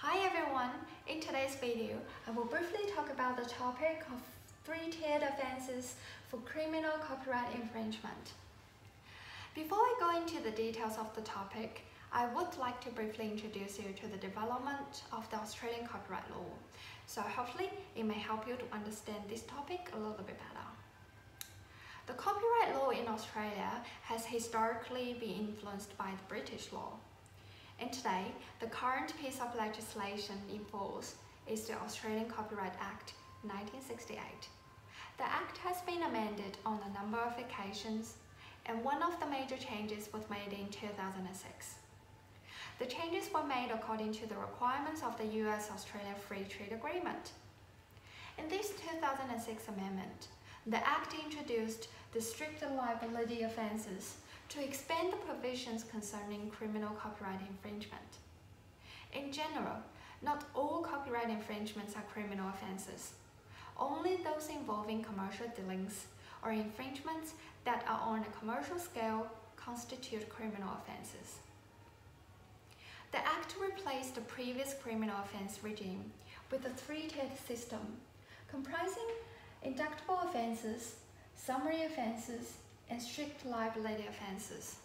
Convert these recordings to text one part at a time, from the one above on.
Hi everyone! In today's video, I will briefly talk about the topic of three-tiered offenses for criminal copyright infringement. Before I go into the details of the topic, I would like to briefly introduce you to the development of the Australian copyright law. So hopefully it may help you to understand this topic a little bit better. The copyright law in Australia has historically been influenced by the British law. And today, the current piece of legislation in force is the Australian Copyright Act 1968. The Act has been amended on a number of occasions, and one of the major changes was made in 2006. The changes were made according to the requirements of the US-Australia Free Trade Agreement. In this 2006 amendment, the Act introduced the strict liability offences to expand the provisions concerning criminal copyright infringement. In general, not all copyright infringements are criminal offences. Only those involving commercial dealings or infringements that are on a commercial scale constitute criminal offences. The Act replaced the previous criminal offence regime with a three-tiered system comprising inductible offences, summary offences, and strict liability offences.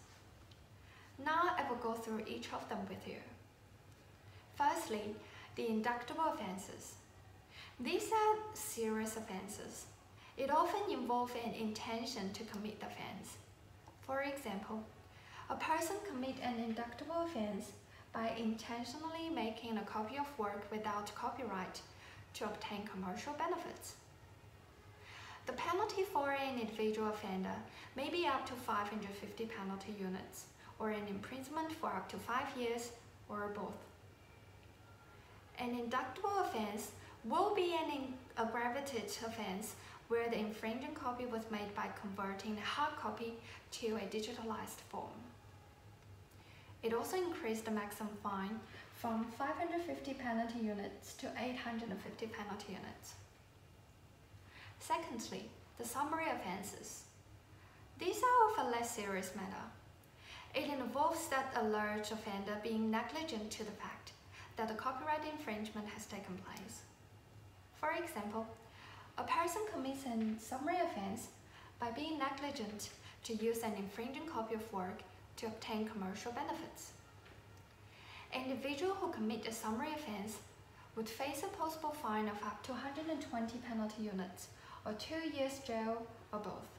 Now I will go through each of them with you. Firstly, the inductible offences. These are serious offences. It often involves an intention to commit the offence. For example, a person commits an inductible offence by intentionally making a copy of work without copyright to obtain commercial benefits. The penalty for an individual offender may be up to 550 penalty units, or an imprisonment for up to 5 years, or both. An inductible offence will be an aggravated offence where the infringing copy was made by converting the hard copy to a digitalized form. It also increased the maximum fine from 550 penalty units to 850 penalty units. Secondly, the summary offences. These are of a less serious matter. It involves that alleged offender being negligent to the fact that a copyright infringement has taken place. For example, a person commits a summary offence by being negligent to use an infringing copy of work to obtain commercial benefits. An individual who commits a summary offence would face a possible fine of up to 120 penalty units, or 2 years jail, or both.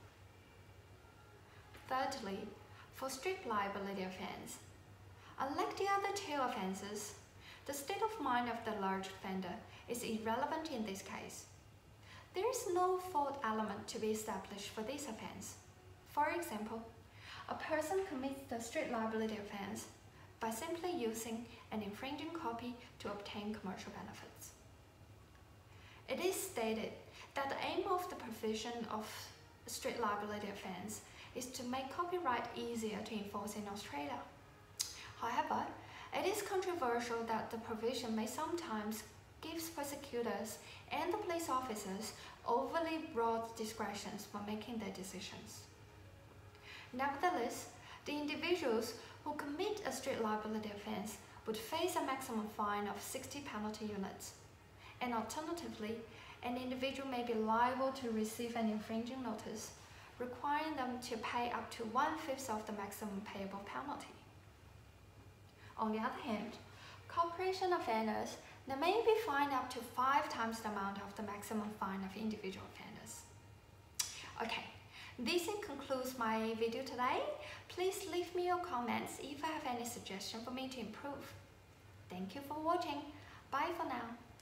Thirdly, for strict liability offence. Unlike the other two offences, the state of mind of the alleged offender is irrelevant in this case. There is no fault element to be established for this offence. For example, a person commits the strict liability offence by simply using an infringing copy to obtain commercial benefits. It is stated that the aim of the provision of strict liability offence is to make copyright easier to enforce in Australia. However, it is controversial that the provision may sometimes give prosecutors and the police officers overly broad discretions when making their decisions. Nevertheless, the individuals who commit a strict liability offence would face a maximum fine of 60 penalty units, and alternatively, an individual may be liable to receive an infringing notice, requiring them to pay up to 1/5 of the maximum payable penalty. On the other hand, corporation offenders may be fined up to 5 times the amount of the maximum fine of individual offenders. Okay, this concludes my video today. Please leave me your comments if you have any suggestion for me to improve. Thank you for watching. Bye for now.